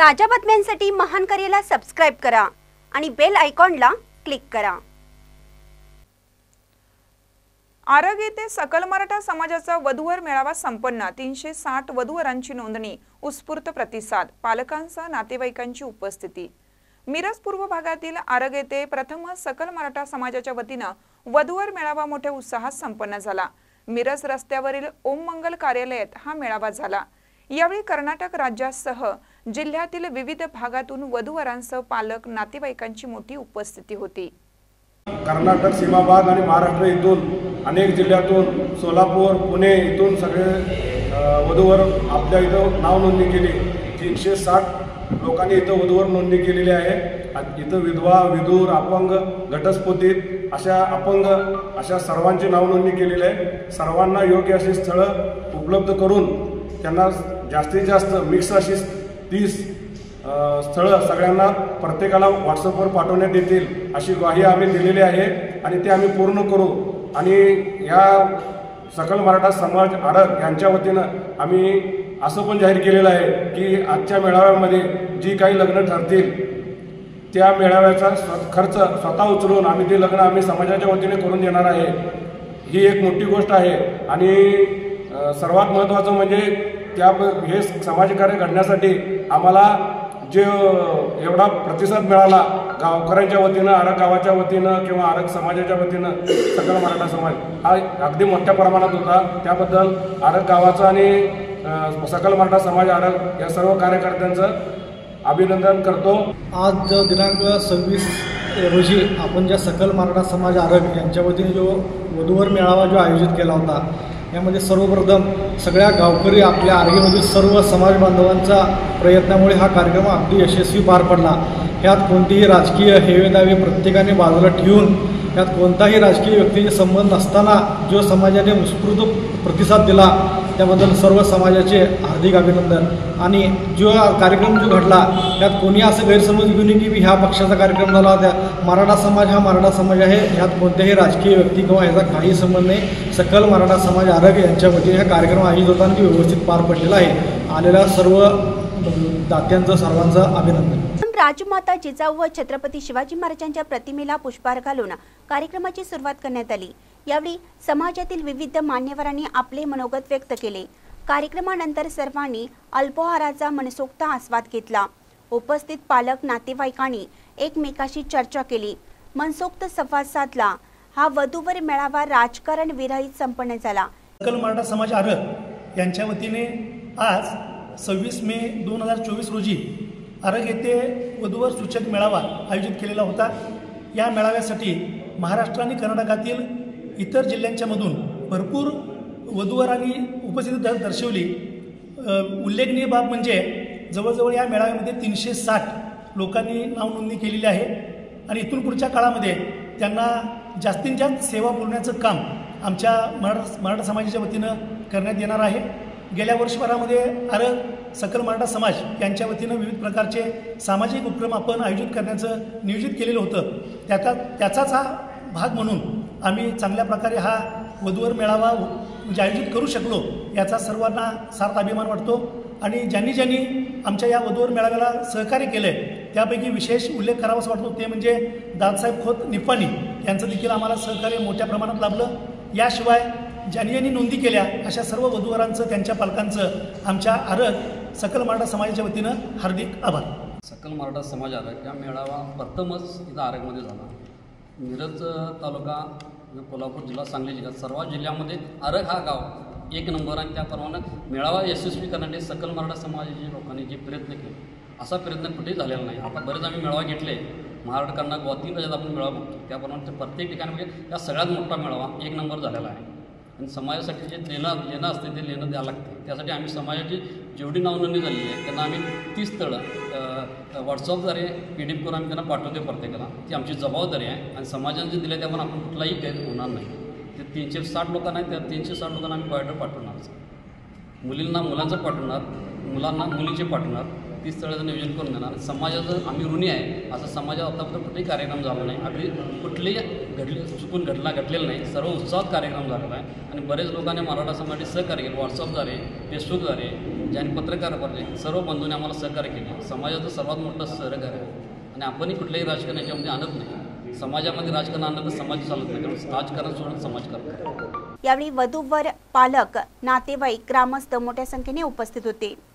ताज्या बातम्यांसाठी महान करेला सबस्क्राइब करा आणि बेल आयकॉनला क्लिक करा। आरग येथे सकल मराठा समाजाचा वधूवर मेळावा संपन्न। 360 वधूवरांची नोंदणी, उत्स्फूर्त प्रतिसाद, पालकांसह नातेवाईकांची उपस्थिती। मिरज पूर्व भागातील आरग येथे प्रथमच सकल मराठा समाजाच्या वतीने वधूवर मेळावा मोठ्या उत्साहात संपन्न झाला। मिरज रस्त्यावरील ओम मंगल कार्यालयात हा मेळावा झाला। यावेळी कर्नाटक राज्यासह जिल्ह्यातील विविध भागातून वधूवरांसह पालक नातेवाईकांची मोठी उपस्थिती होती। कर्नाटक सीमा भाग आणि महाराष्ट्र इथून अनेक जिल्ह्यातून सोलापूर पुणे इथून सगळे वधूवर आपल्या इथं नाव नोंदणी केली। 360 लोकांनी इथं वधूवर नोंदणी केलेली आहे। इथं विधवा, विधूर, अपंग, घटस्फोटित अशा सर्वांची नाव नोंदणी केलेली आहे। सर्वांना योग्य अशी स्थळं उपलब्ध करून त्यांना जास्तीत जास्त मिक्स अशी 30 स्थळं सगळ्यांना प्रत्येकाला व्हॉट्सअपवर पाठवण्यात येतील अशी ग्वाही आम्ही दिलेली आहे आणि ते आम्ही पूर्ण करू। आणि या सकल मराठा समाज आरग यांच्या वतीनं आम्ही असं पण जाहीर केलेलं आहे की आजच्या मेळाव्यामध्ये जी काही लग्न ठरतील त्या मेळाव्याचा खर्च स्वतः उचलून आम्ही ते लग्न आम्ही समाजाच्या वतीने करून देणार आहे। ही एक मोठी गोष्ट आहे आणि सर्वात महत्त्वाचं म्हणजे हे समाजकार्य घडण्यासाठी आम्हाला जे एवढा प्रतिसाद मिळाला गावकऱ्यांच्या वतीनं, आरग गावाच्या वतीनं किंवा आरग समाजाच्या वतीनं सकल मराठा समाज हा अगदी मोठ्या प्रमाणात होता। त्याबद्दल आरग गावाचं आणि सकल मराठा समाज आरग या सर्व कार्यकर्त्यांचं अभिनंदन करतो। आज दिनांक 26 रोजी आपण ज्या सकल मराठा समाज आरग यांच्या वतीने जो वधूवर मेळावा जो आयोजित केला होता, यामध्ये सर्वप्रथम सगळ्या गावकरी आपल्या आरगीमधील सर्व समाज बांधवांच्या प्रयत्नामुळे हा कार्यक्रम अगदी यशस्वी पार पडला। यात कोणतीही राजकीय हेवेदावे प्रत्येकाने बाजूला ठेवून यात कोणताही राजकीय व्यक्तीचे संबंध नसताना जो समाजाने उत्स्फूर्त प्रतिसाद दिला त्याबद्दल सर्व समाजाचे हार्दिक अभिनंदन। आणि जो कार्यक्रम जो घडला त्यात कोणी असं गैरसमज घेऊ नये की ह्या पक्षाचा कार्यक्रम झाला, त्या मराठा समाज हा मराठा समाज आहे, ह्यात कोणत्याही राजकीय व्यक्ती किंवा ह्याचा काही संबंध नाही। सकल मराठा समाज आरग यांच्या वतीने हा कार्यक्रम आयोजित होता आणि व्यवस्थित पार पडलेला आहे। आलेल्या सर्व दात्यांचं सर्वांचं अभिनंदन। राजमाता जिजाऊ व छत्रपती शिवाजी महाराजांच्या प्रतिमेला पुष्पहार घालून कार्यक्रमाची सुरुवात करण्यात आली। यावेळी समाजातील विविध मान्यवरांनी आपले मनोगत व्यक्त केले। कार्यक्रमानंतर सर्वांनी अल्पोहाराचा मनसोक्त आस्वाद घेतला। उपस्थित पालक नातेवाईकांनी एकमेकाशी चर्चा केली, मनसोक्त संवाद साधला। हा वधूवर मेळावा राजकारण विरहित संपन्न झाला। सकल मराठा समाज आरग यांच्या वतीने आज 26 मे 2024 रोजी आरग येथे वधूवर सूचक मेळावा आयोजित केलेला होता। या मेळाव्यासाठी महाराष्ट्र आणि कर्नाटकातील इतर जिल्ह्यांच्या मधून भरपूर वधूवरांनी उपस्थिती दर्शवली। उल्लेखनीय बाब म्हणजे जवळजवळ या मेळाव्यामध्ये 360 लोकांनी नाव नोंदणी केलेली आहे आणि इथून पुढच्या काळामध्ये त्यांना जास्तीत जास्त सेवा पुरवण्याचं काम आमच्या मराठा समाजाच्या वतीनं करण्यात येणार आहे। गेल्या वर्षभरामध्ये आरग सकल मराठा समाज यांच्या वतीनं विविध प्रकारचे सामाजिक उपक्रम आपण आयोजित करण्याचं नियोजित केलेलं होतं। त्याचाच हा भाग म्हणून आम्ही चांगल्या प्रकारे हा वधूवर मेळावा म्हणजे आयोजित करू शकलो याचा सर्वांना सार्थ अभिमान वाटतो। आणि ज्यांनी आमच्या या वधूवर मेळाव्याला सहकार्य केलं आहे त्यापैकी विशेष उल्लेख करावासा वाटतो ते म्हणजे दादासाहेब खोत निपाणी यांचं देखील आम्हाला सहकार्य मोठ्या प्रमाणात लाभलं। याशिवाय ज्यांनी नोंदी केल्या अशा सर्व वधूवरांचं त्यांच्या पालकांचं आमच्या आरग सकल मराठा समाजाच्या वतीनं हार्दिक आभार। सकल मराठा समाज आरग या मेळावा प्रथमच इथं आरगमध्ये झाला। मिरज तालुका, कोल्हापूर जिल्हा, सांगली जिल्हा सर्व जिल्ह्यामध्ये आरग हा गाव एक नंबर आणि त्याप्रमाणे मेळावा यशस्वी करण्यासाठी सकल मराठा समाजाच्या लोकांनी जे प्रयत्न केले असा प्रयत्न कुठेही झालेला नाही। आता बरेच आम्ही मेळावा घेतले, महाराष्ट्र, कर्नाटक गोवा 3 राज्यात आपण मेळावा बघतो, त्याप्रमाणे प्रत्येक ठिकाणी म्हणजे या सगळ्यात मोठा मेळावा एक नंबर झालेला आहे। आणि समाजासाठी जे लेणं असते ते लेणं द्यावं लागते। त्यासाठी आम्ही समाजाची जेवढी नावनोंदणी झालेली आहे त्यांना आम्ही 30 स्थळं व्हॉट्सअपद्वारे PDF करून आम्ही त्यांना पाठवतो प्रत्येकाला। ती आमची जबाबदारी आहे आणि समाजाने जे दिले त्यावर आपण कुठलाही गैर होणार नाही। ते 360 लोकांना आहेत, त्या 360 लोकांना आम्ही बायोडेटा पाठवणार, मुलींना मुलांचं पाठवणार, मुलांना मुलीचे पाठवणार, 30 स्थळाचं नियोजन करून देणार। समाजाचं आम्ही ऋणी आहे असं समाजात आतापर्यंत कुठेही कार्यक्रम झाला नाही, अगदी कुठलेही चुकून घडलेलं नाही, सर्व उत्साहात कार्यक्रम झालेला आहे। आणि बरेच लोकांनी मराठा समाजाचे सहकार्य केले व्हॉट्सअपद्वारे, फेसबुकद्वारे, ज्यांनी पत्रकार भरले सर्व बंधूंनी आम्हाला सहकार्य केले. समाजाचं सर्वात मोठं सहकार्य आहे आणि आपणही कुठल्याही राजकारण याच्यामध्ये आणत नाही. समाजामध्ये राजकारण आणलं तर समाज चालत नाही, कारण राजकारण सोडून समाज करतो. यावेळी वधूवर पालक, नातेवाईक, ग्रामस्थ मोठ्या संख्येने उपस्थित होते.